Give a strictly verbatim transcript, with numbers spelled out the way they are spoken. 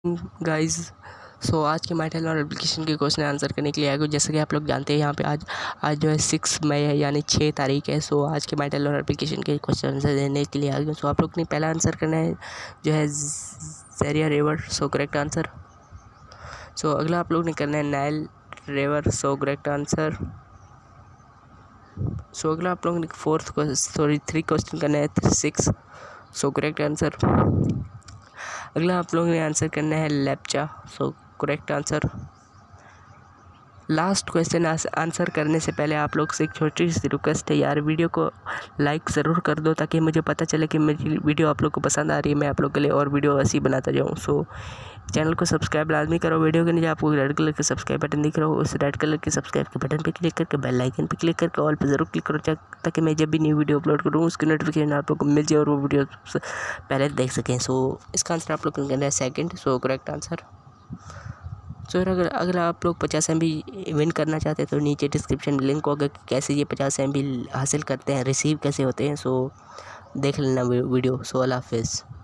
Guys so आज के My Tailor application के क्वेश्चन आंसर करने के लिए आगे जैसे कि आप लोग जानते हैं यहाँ पे आज आज जो है सिक्स मई है यानी छः तारीख है। सो आज के माई टेलर एप्लीकेशन के क्वेश्चन आंसर देने के लिए आगे सो आप लोग ने पहला आंसर करना है जो है ज़रिया river. So correct answer. So अगला आप लोग ने करना है Nile river. So correct answer. So अगला आप लोग ने फोर्थ सॉरी थ्री क्वेश्चन करना है सिक्स। सो करेक्ट आंसर। अगला आप लोगों ने आंसर करना है Lepcha. So correct answer. Last question answer करने से पहले आप लोग से एक छोटी सी रिक्वेस्ट है यार, वीडियो को लाइक ज़रूर कर दो ताकि मुझे पता चले कि मेरी वीडियो आप लोग को पसंद आ रही है, मैं आप लोग के लिए और वीडियो ऐसी बनाता जाऊँ। सो चैनल को सब्सक्राइब लाजमी करो। वीडियो के नीचे आपको रेड कलर का सब्सक्राइब बटन दिख रहा हो, उस रेड कलर के सब्सक्राइब के बटन पर क्लिक करके बेल आइकन पर क्लिक करके ऑल पर ज़रूर क्लिक करो ताकि मैं जब भी न्यू वीडियो अपलोड करूँ उसकी नोटिफिकेशन आप लोग को मिल जाए और वो वीडियो पहले देख सकें। सो इसका आंसर आप लोग को करना है second. So correct answer. So अगर अगर आप लोग पचास एम बी विन करना चाहते हैं तो नीचे डिस्क्रिप्शन में लिंक होगा कि कैसे ये पचास एम बी हासिल करते हैं, रिसीव कैसे होते हैं। सो देख लेना वीडियो। सो अल्लाह हाफिज़।